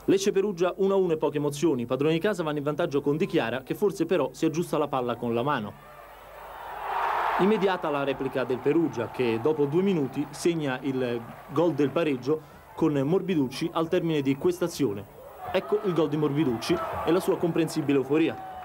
Lecce-Perugia 1-1 e poche emozioni. I padroni di casa vanno in vantaggio con Di Chiara, che forse però si aggiusta la palla con la mano. Immediata la replica del Perugia, che dopo 2 minuti segna il gol del pareggio con Morbiducci al termine di questa azione. Ecco il gol di Morbiducci e la sua comprensibile euforia.